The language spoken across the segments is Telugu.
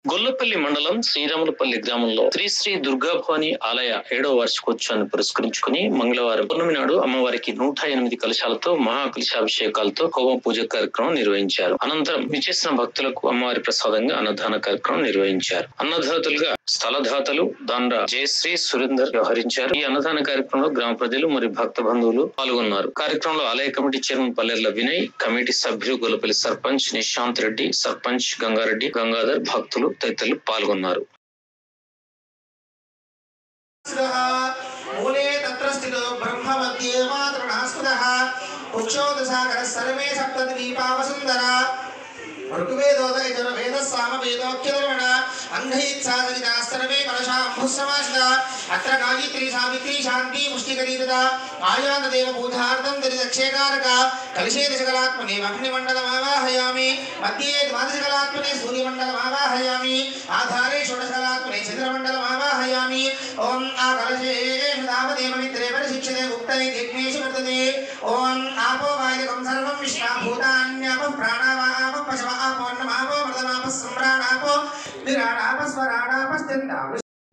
గొల్లపల్లి మండలం శ్రీరాములపల్లి గ్రామంలో శ్రీ దుర్గాభవాని ఆలయ 7వ వార్షికోత్సవాన్ని పురస్కరించుకుని మంగళవారం పౌర్ణమి నాడు అమ్మవారికి 108 కలశాలతో మహాకలశాభిషేకాలతో హోమ పూజ కార్యక్రమం నిర్వహించారు. అనంతరం విచ్చేసిన భక్తులకు అమ్మవారి ప్రసాదంగా అన్నదాన కార్యక్రమం నిర్వహించారు. అన్నదాతలుగా స్థలదాతలు దండ్ర జయశ్రీ సురేందర్ వ్యవహరించారు. ఈ అన్నదాన కార్యక్రమంలో గ్రామ ప్రజలు మరియు భక్త బంధువులు పాల్గొన్నారు. కార్యక్రమంలో ఆలయ committee chairman Pallerla Vinay, committee సభ్యులు గొల్లపల్లి సర్పంచ్ నిశాంత్ రెడ్డి, సర్పంచ్ గంగారెడ్డి, గంగాధర్, భక్తులు తదితరులు పాల్గొన్నారు. अत्र गायत्री सावित्री शांति पुष्टिकरीतदा आयानदेव पूजार्थं दक्षेकारक कलशे दशकलात्मने अग्निमण्डलमावाहयामि मध्ये द्वादशकलात्मने सूर्यमण्डलमावाहयामि आधारे षोडशकलात्मने चन्द्रमण्डलमावाहयामि ओम आ कलशे दावदेव मित्रे परिशिक्षते गुप्तये यज्ञेषु वर्तते ओम आपो वायुकं सर्वं विश्वाभूतान्यापः प्राणावापः पशवापो अन्नमापो मृतमापः सम्राणापो विराडापः स्वराडापः स्थिन्दापः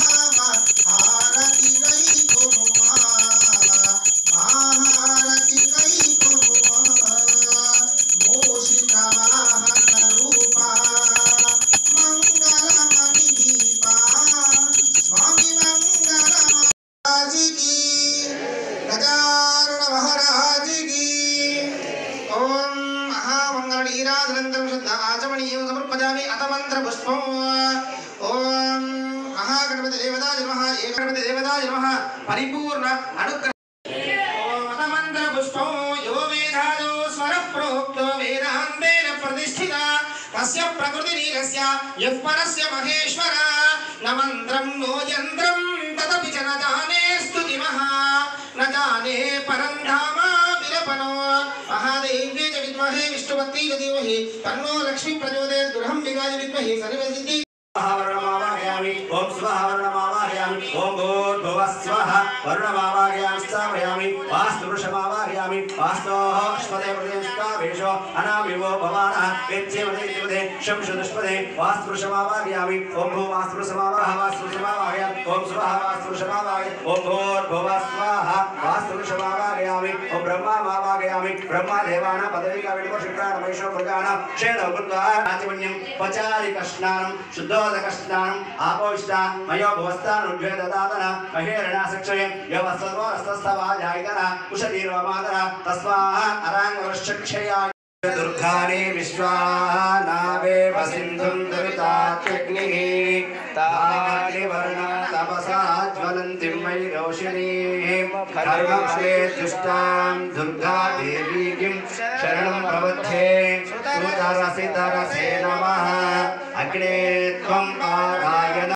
परिपूर्ण अनुग्रह मंत्र पुष्पो यो वेदादो स्वर प्रोक्तो वेदान्तेन प्रतिष्ठिता तस्य प्रकृतिरीगस्य यः परस्य महेश्वर न मन्त्रं नो यन्त्रं तदपि च न जाने स्तुतिमः न जाने परं धाम विलपनो महादेव्ये च विद्महे विष्णुपत्नी च धीमहि तन्नो लक्ष्मी प्रचोदयात् गृहम्बिकाय विद्महे सर्वसिद्धि ओम स्वाहा वर्णमावाहयामि ओम भूर्भुवः स्वाहा वर्णमावाहयामि स्थापयामि वास्तु वृषमावाहयामि वास्तोः अश्वते प्रदेशकावेशो अनामिवो भवानः वेच्येवते शंशुदुष्पदे वास्तु वृषमावाहयामि ओम भूवास्तु वृषमावाहयामि ओम स्वाहा वास्तु वृषमावाहयामि ओम भूर्भुवः स्वाहा वास्तु वृषमावाहयामि ओम ब्रह्मावाहयामि ब्रह्मदेवानां पदविका विष्णुशुक्राणमैषो मृगाणां क्षेत्रं कृत्वा नातिमन्यं पचारिकस्नानं शुद्धोदकस्नानं आपोष्टा मयो भवस्तानुद्वेददातना महेरणा सक्षये यवस्तवस्तस्तवा जायतना कुशदीर्वमादना तस्माः अराङ्गवश्चक्षया दुर्गानि विश्वानावे वसिन्धुं दुरिताग्निः तानि वर्णा तपसा ज्वलन्तिं मयि रोषिणीं धर्मफले दुष्टां दुर्गा देवीं शरणं प्रपद्ये सुतरसितरसे नमः अग्ने त्वं पारायण